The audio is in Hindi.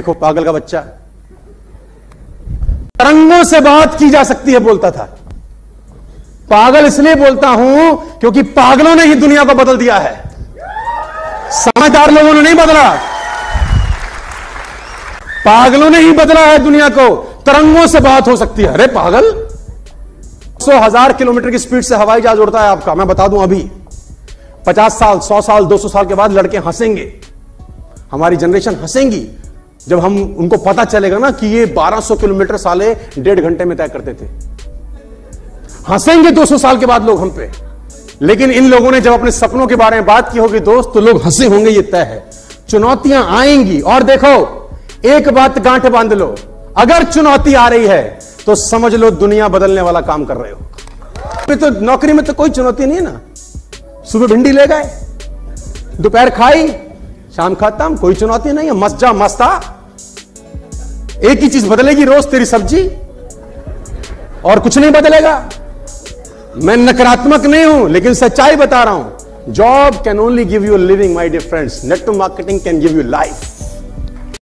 देखो पागल का बच्चा, तरंगों से बात की जा सकती है बोलता था। पागल इसलिए बोलता हूं क्योंकि पागलों ने ही दुनिया को बदल दिया है, समझदार लोगों ने नहीं बदला। पागलों ने ही बदला है दुनिया को। तरंगों से बात हो सकती है। अरे पागल, 100,000 किलोमीटर की स्पीड से हवाई जहाज उड़ता है आपका, मैं बता दूं अभी 50 साल 100 साल 200 साल के बाद लड़के हंसेंगे, हमारी जनरेशन हंसेंगी जब हम उनको पता चलेगा ना कि ये 1200 किलोमीटर साले 1.5 घंटे में तय करते थे। हंसेंगे 200 साल के बाद लोग हम पे। लेकिन इन लोगों ने जब अपने सपनों के बारे में बात की होगी दोस्त, तो लोग हंसे होंगे, ये तय है। चुनौतियां आएंगी और देखो एक बात गांठ बांध लो, अगर चुनौती आ रही है तो समझ लो दुनिया बदलने वाला काम कर रहे हो। तो नौकरी में तो कोई चुनौती नहीं है ना। सुबह भिंडी ले गए, दोपहर खाई, शाम खाता हम, कोई चुनौती नहीं है। मस्त जा मस्ता। एक ही चीज बदलेगी रोज, तेरी सब्जी, और कुछ नहीं बदलेगा। मैं नकारात्मक नहीं हूं लेकिन सच्चाई बता रहा हूं। Job can only give you living my dear friends, network marketing can give you life.